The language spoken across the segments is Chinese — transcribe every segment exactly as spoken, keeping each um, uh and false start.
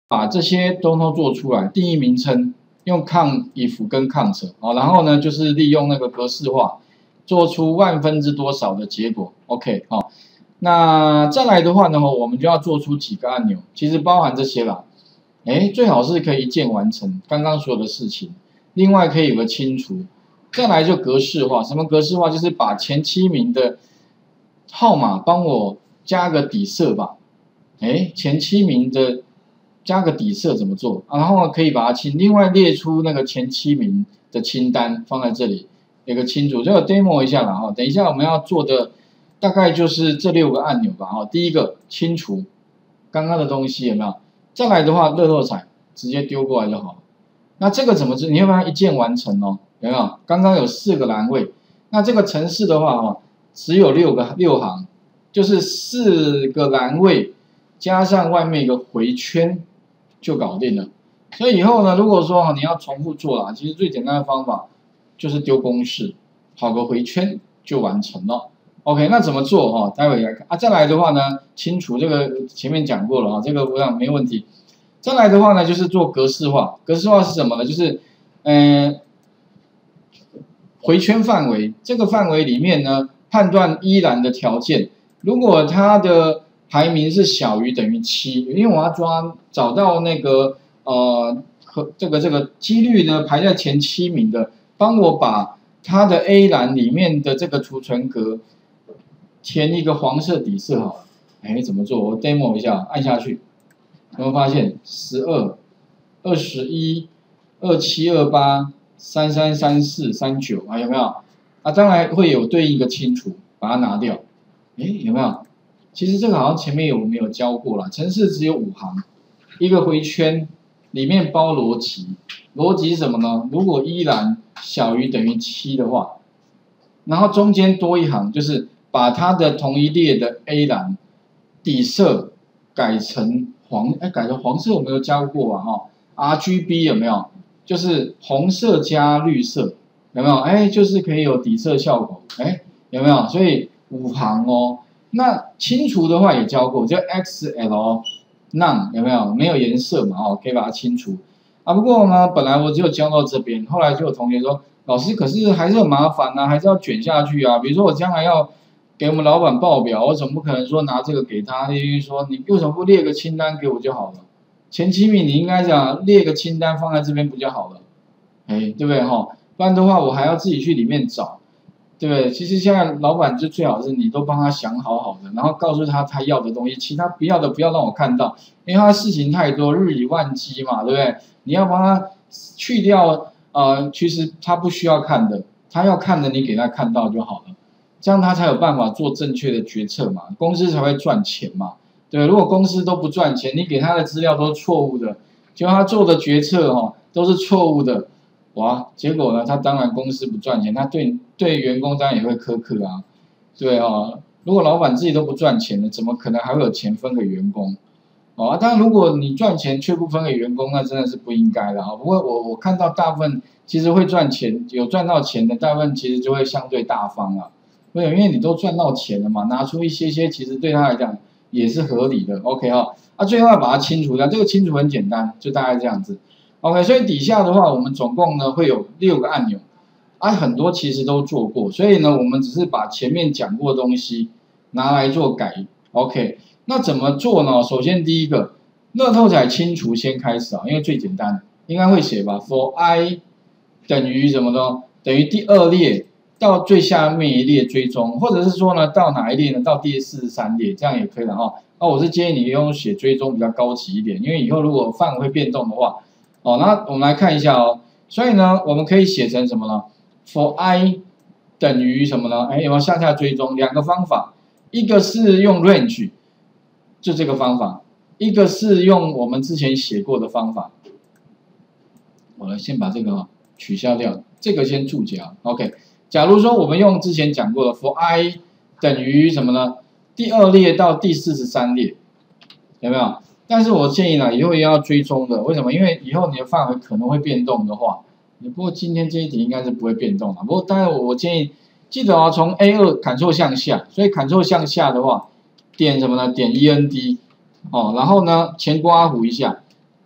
把这些都都做出来，定义名称用 conif 跟 cont 哦，然后呢就是利用那个格式化，做出万分之多少的结果 ，OK 哦。那再来的话呢，我们就要做出几个按钮，其实包含这些啦。哎，最好是可以一键完成刚刚所有的事情。另外可以有个清除，再来就格式化。什么格式化？就是把前七名的号码帮我加个底色吧。哎，前七名的加个底色怎么做？然后可以把它清，另外列出那个前七名的清单放在这里，有个清除。这个 demo 一下啦哈。等一下我们要做的大概就是这六个按钮吧哈。第一个清除刚刚的东西有没有？再来的话，乐透彩直接丢过来就好。那这个怎么做？你要不要一键完成哦？有没有？刚刚有四个栏位，那这个程式的话哈，只有六个六行，就是四个栏位加上外面一个回圈就搞定了。所以以后呢，如果说你要重复做啦，其实最简单的方法就是丢公式，跑个回圈就完成了。OK， 那怎么做哈？待会来看啊。再来的话呢，清除这个前面讲过了啊，这个我想没问题。再来的话呢，就是做格式化。格式化是什么呢？就是，嗯、呃，回圈范围，这个范围里面呢，判断依栏的条件。如果它的排名是小于等于七，因为我要抓找到那个呃和这个这个几率呢排在前七名的，帮我把它的 A 栏里面的这个储存格填一个黄色底色好了。哎，怎么做？我 demo 一下，按下去，有没有发现十二、二十一、二七、二八、三三、三四、三九啊？有没有？啊，当然会有对应的清除，把它拿掉。哎，有没有？其实这个好像前面有没有教过啦？程式只有五行，一个回圈，里面包逻辑。逻辑是什么呢？如果依栏小于等于七的话，然后中间多一行，就是把它的同一列的 A 栏底色改成黄，哎，改成黄色我没有教过啊哈 ，R G B 有没有？就是红色加绿色，有没有？哎，就是可以有底色效果，哎，有没有？所以五行哦。那清除的话也教过，就 X L none 有没有？没有颜色嘛，哦，可以把它清除啊。不过呢，本来我只有教到这边，后来就有同学说，老师可是还是很麻烦啊，还是要卷下去啊。比如说我将来要给我们老板报表，我总不可能说拿这个给他，因为说你为什么不列个清单给我就好了？前七名你应该讲列个清单放在这边不就好了？哎，对不对哈？不然的话我还要自己去里面找。对不对？其实现在老板就最好是你都帮他想好好的，然后告诉他他要的东西，其他不要的不要让我看到，因为他事情太多，日理万机嘛，对不对？你要帮他去掉，呃，其实他不需要看的，他要看的你给他看到就好了，这样他才有办法做正确的决策嘛，公司才会赚钱嘛，对。如果公司都不赚钱，你给他的资料都是错误的，结果他做的决策哈、哦、都是错误的。哇，结果呢？他当然公司不赚钱，他对对员工当然也会苛刻啊，对哦。如果老板自己都不赚钱了，怎么可能还会有钱分给员工？哦，当然如果你赚钱却不分给员工，那真的是不应该的啊。不过我我看到大部分其实会赚钱，有赚到钱的，大部分其实就会相对大方啊。为什么？因为你都赚到钱了嘛，拿出一些些，其实对他来讲也是合理的。OK 哈、哦，啊，最后要把它清除掉，这个清除很简单，就大概这样子。OK， 所以底下的话，我们总共呢会有六个按钮，啊，很多其实都做过，所以呢，我们只是把前面讲过的东西拿来做改。OK， 那怎么做呢？首先第一个，乐透彩清除先开始啊，因为最简单，应该会写吧 ？For i 等于什么呢？等于第二列到最下面一列追踪，或者是说呢，到哪一列呢？到第四十三列，这样也可以了哈。那我是建议你用写追踪比较高级一点，因为以后如果范围会变动的话。哦，那我们来看一下哦。所以呢，我们可以写成什么呢 ？For i 等于什么呢？哎，有没有向下追踪？两个方法，一个是用 range， 就这个方法；一个是用我们之前写过的方法。我来先把这个取消掉，这个先注解啊。OK， 假如说我们用之前讲过的 For i 等于什么呢？第二列到第四十三列，有没有？但是我建议呢，以后也要追踪的。为什么？因为以后你的范围可能会变动的话，不过今天这一题应该是不会变动的。不过当然我建议记得啊，从 A 二 Ctrl 向下，所以 Ctrl 向下的话，点什么呢？点 E N D 哦，然后呢前刮弧一下，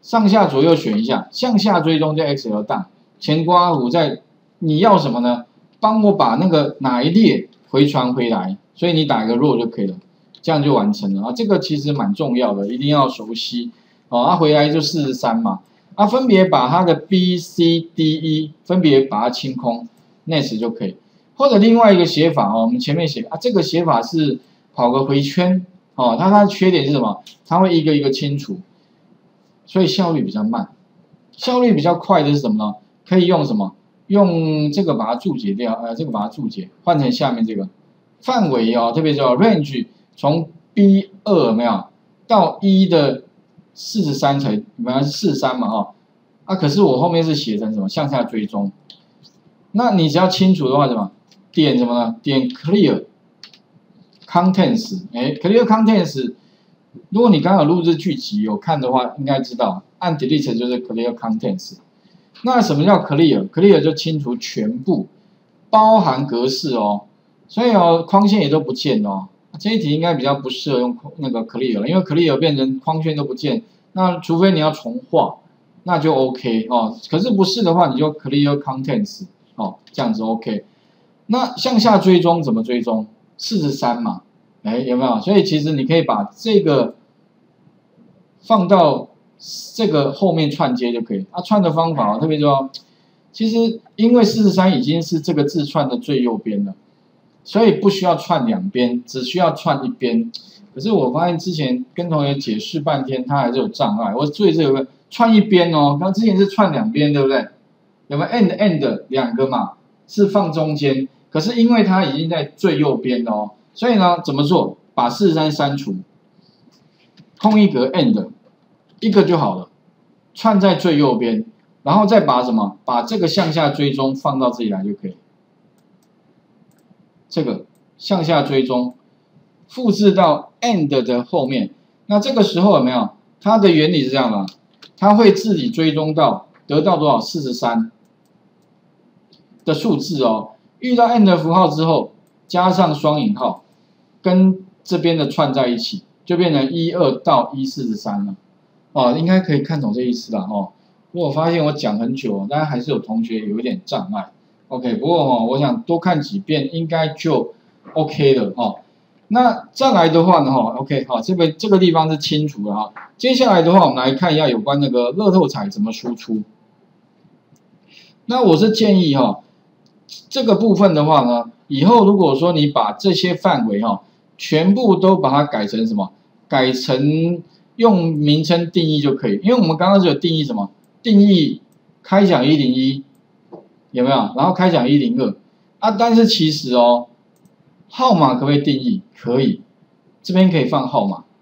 上下左右选一下，向下追踪叫 X L 档，前刮弧在你要什么呢？帮我把那个哪一列回传回来，所以你打一个 row 就可以了，这样就完成了啊。这个其实蛮重要的，一定要熟悉哦。啊，回来就四十三嘛，啊，分别把它的 B、C、D、E 分别把它清空 ，next 就可以。或者另外一个写法哦，我们前面写啊，这个写法是跑个回圈哦，它它的缺点是什么？它会一个一个清除，所以效率比较慢。效率比较快的是什么呢？可以用什么？用这个把它注解掉，呃，这个把它注解，换成下面这个范围哦，特别叫 range 从 B 二有没有到一的四十三才，本来是四十三嘛哈，啊，可是我后面是写成什么向下追踪，那你只要清楚的话，什么点什么呢？点 clear contents， 哎 ，clear contents， 如果你刚好录制剧集有看的话，应该知道按 delete 就是 clear contents。那什么叫 clear？clear 就清除全部，包含格式哦，所以哦框线也都不见哦。这一题应该比较不适合用那个 clear 了，因为 clear 变成框线都不见，那除非你要重画，那就 OK 哦。可是不是的话，你就 clear contents 哦，这样子 OK。那向下追踪怎么追踪？四十三嘛，哎有没有？所以其实你可以把这个放到这个后面串接就可以。啊，串的方法哦，特别说，其实因为四十三已经是这个字串的最右边了，所以不需要串两边，只需要串一边。可是我发现之前跟同学解释半天，他还是有障碍。我注意这个串一边哦，刚之前是串两边，对不对？有没有 end end 两个嘛？是放中间，可是因为它已经在最右边哦，所以呢怎么做？把四十三删除，空一格 end。一个就好了，串在最右边，然后再把什么？把这个向下追踪放到这里来就可以。这个向下追踪，复制到 end 的后面。那这个时候有没有？它的原理是这样的，它会自己追踪到得到多少？四十三的数字哦。遇到 end 符号之后，加上双引号，跟这边的串在一起，就变成一二到一四十三了。哦，应该可以看懂这意思啦哦。如果发现我讲很久，但还是有同学有一点障碍 ，OK。不过哦，我想多看几遍应该就 OK 了哦。那再来的话呢，哈 ，OK， 好，这个这个地方是清楚的哈。接下来的话，我们来看一下有关那个乐透彩怎么输出。那我是建议哈，这个部分的话呢，以后如果说你把这些范围哈，全部都把它改成什么？改成用名称定义就可以，因为我们刚刚是有定义什么？定义开奖一零一有没有？然后开奖一零二啊，但是其实哦，号码可不可以定义？可以，这边可以放号码，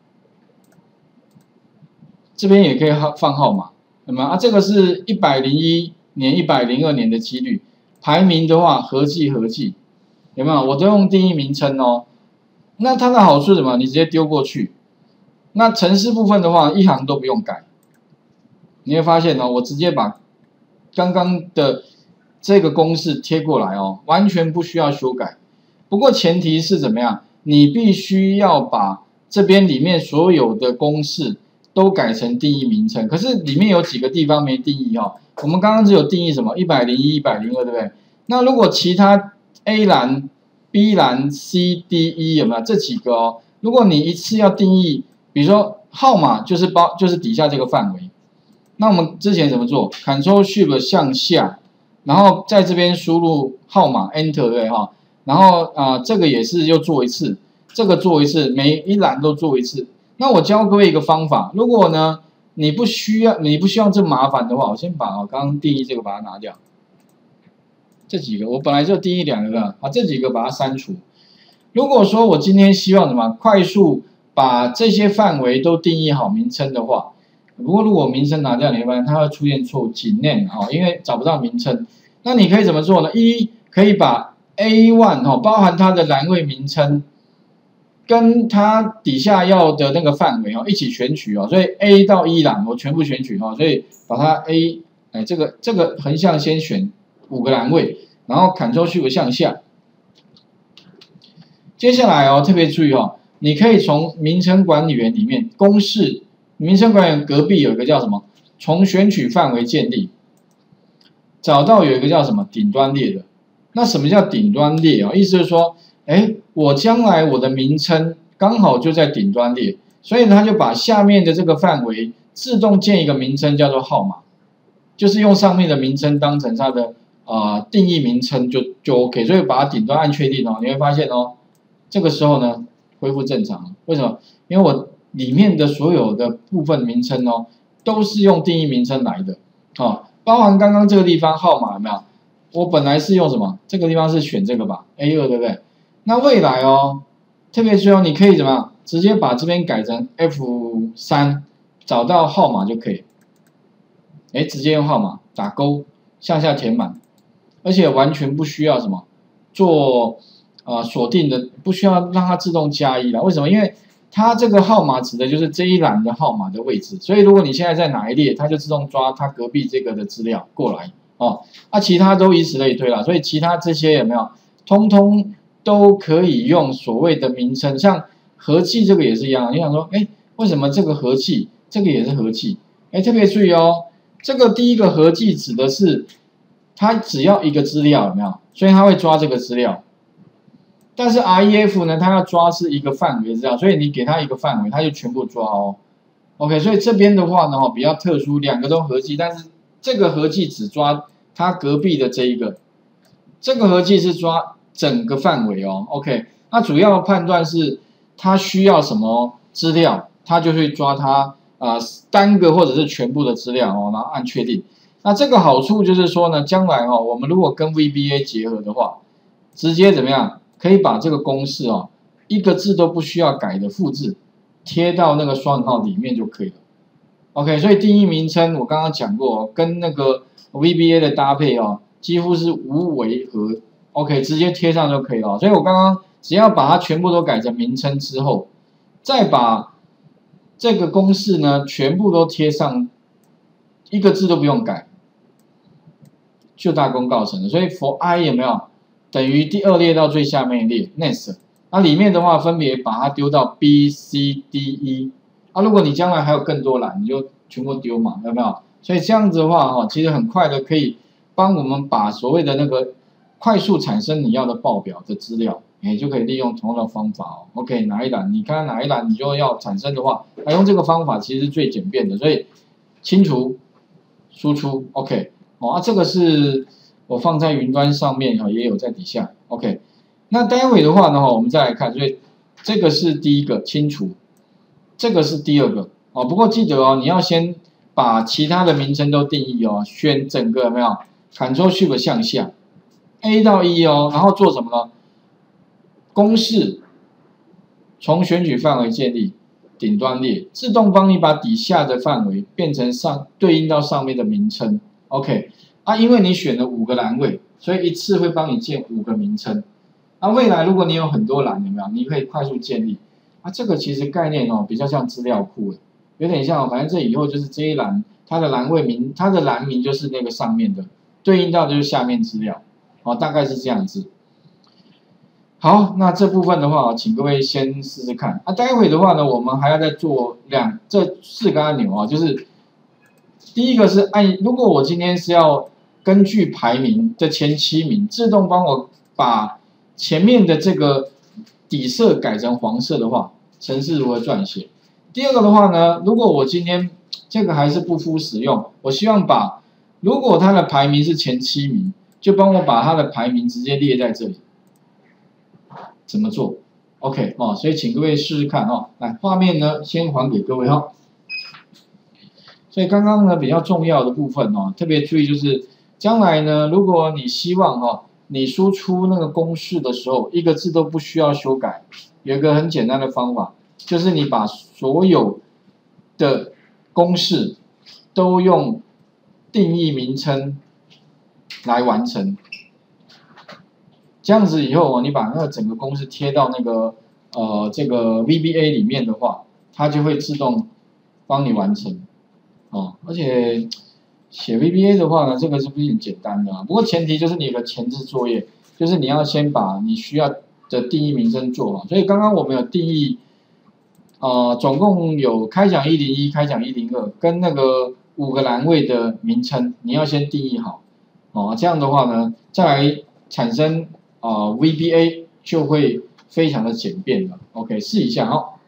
这边也可以放号码，有没有啊？这个是一百零一年、一百零二年的几率，排名的话合计合计，有没有？我都用定义名称哦。那它的好处是什么？你直接丢过去。那程式部分的话，一行都不用改，你会发现哦，我直接把刚刚的这个公式贴过来哦，完全不需要修改。不过前提是怎么样？你必须要把这边里面所有的公式都改成定义名称。可是里面有几个地方没定义哦。我们刚刚只有定义什么？一百零一、一百零二，对不对？那如果其他 A 栏、B 栏、C、D、E 有没有这几个哦？如果你一次要定义，比如说号码就是包就是底下这个范围，那我们之前怎么做 ？Ctrl Shift 向下，然后在这边输入号码 Enter 对不对哈？然后啊、呃、这个也是又做一次，这个做一次，每一栏都做一次。那我教各位一个方法，如果呢你不需要你不希望这麻烦的话，我先把我刚刚定义这个把它拿掉，这几个我本来就定义两个啊，这几个把它删除。如果说我今天希望什么快速把这些范围都定义好名称的话，不过如果名称拿掉，你会发现它会出现错误，仅 name 哈，因为找不到名称。那你可以怎么做呢？一可以把 A 一 哈，包含它的栏位名称，跟它底下要的那个范围哦一起选取哦，所以 A 到一栏我全部选取哦，所以把它 A 哎这个这个横向先选五个栏位，然后 Ctrl Shift 向下。接下来哦特别注意哦。你可以从名称管理员里面公式名称管理员隔壁有一个叫什么？从选取范围建立，找到有一个叫什么顶端列的。那什么叫顶端列啊？意思是说，哎，我将来我的名称刚好就在顶端列，所以他就把下面的这个范围自动建一个名称叫做号码，就是用上面的名称当成它的啊、呃、定义名称就就 OK， 所以把它顶端按确定哦，你会发现哦，这个时候呢恢复正常。为什么？因为我里面的所有的部分名称哦。都是用定义名称来的，哦，包含刚刚这个地方号码有没有？我本来是用什么？这个地方是选这个吧 ，A 二 对不对？那未来哦，特别注意哦，你可以怎么样？直接把这边改成 F 三，找到号码就可以。哎，直接用号码打勾，向下填满，而且完全不需要什么做呃锁定的，不需要让它自动加一了。为什么？因为它这个号码指的就是这一栏的号码的位置，所以如果你现在在哪一列，它就自动抓它隔壁这个的资料过来哦。啊，其他都以此类推了，所以其他这些有没有，通通都可以用所谓的名称，像和气这个也是一样。你想说，哎，为什么这个和气，这个也是和气？哎，特别注意哦，这个第一个和气指的是它只要一个资料有没有，所以它会抓这个资料。但是 R E F 呢，它要抓是一个范围资料，所以你给它一个范围，它就全部抓哦。OK， 所以这边的话呢，比较特殊，两个都合计，但是这个合计只抓它隔壁的这一个，这个合计是抓整个范围哦。OK， 那主要判断是它需要什么资料，它就会抓它啊、呃、单个或者是全部的资料哦，然后按确定。那这个好处就是说呢，将来哦，我们如果跟 V B A 结合的话，直接怎么样？可以把这个公式哦，一个字都不需要改的复制，贴到那个双引号里面就可以了。OK， 所以定义名称我刚刚讲过，跟那个 V B A 的搭配哦，几乎是无违和。OK， 直接贴上就可以了。所以我刚刚只要把它全部都改成名称之后，再把这个公式呢全部都贴上，一个字都不用改，就大功告成了。所以 for I 有没有？等于第二列到最下面一列 next， 那里面的话分别把它丢到 B、C、D、E， 啊，如果你将来还有更多栏，你就全部丢嘛，有没有？所以这样子的话，哈，其实很快的可以帮我们把所谓的那个快速产生你要的报表的资料，也就可以利用同样的方法哦。OK， 哪一栏你看哪一栏你就要产生的话，来用这个方法其实是最简便的，所以清除、输出 OK， 哦，啊，这个是。我放在云端上面哈，也有在底下 ，OK。那待会的话呢，我们再来看，所以这个是第一个清除，这个是第二个哦。不过记得哦，你要先把其他的名称都定义哦，选整个有没有 ？Ctrl Shift 向下 ，A 到 E 哦，然后做什么呢？公式从选取范围建立顶端列，自动帮你把底下的范围变成上对应到上面的名称 ，OK。啊，因为你选了五个栏位，所以一次会帮你建五个名称。啊，未来如果你有很多栏，有没有？你可以快速建立。啊，这个其实概念哦，比较像资料库，有点像，反正这以后就是这一栏，它的栏位名，它的栏名就是那个上面的，对应到就是下面资料。哦，大概是这样子。好，那这部分的话，请各位先试试看。啊，待会的话呢，我们还要再做两这四个按钮啊，就是第一个是按，如果我今天是要根据排名的前七名，自动帮我把前面的这个底色改成黄色的话，程式如何撰写？第二个的话呢，如果我今天这个还是不敷使用，我希望把如果它的排名是前七名，就帮我把它的排名直接列在这里。怎么做 ？OK 哦，所以请各位试试看哦。来，画面呢先还给各位哦。所以刚刚呢比较重要的部分哦，特别注意就是。将来呢，如果你希望哈，你输出那个公式的时候，一个字都不需要修改，有一个很简单的方法，就是你把所有的公式都用定义名称来完成。这样子以后哦，你把那个整个公式贴到那个呃这个 V B A 里面的话，它就会自动帮你完成哦，而且。写 V B A 的话呢，这个是不是很简单的啊？不过前提就是你有个前置作业，就是你要先把你需要的定义名称做好。所以刚刚我们有定义呃，总共有开奖一零一、开奖一零二跟那个五个栏位的名称，你要先定义好，哦，这样的话呢，再来产生啊、呃、V B A 就会非常的简便了。OK， 试一下哈。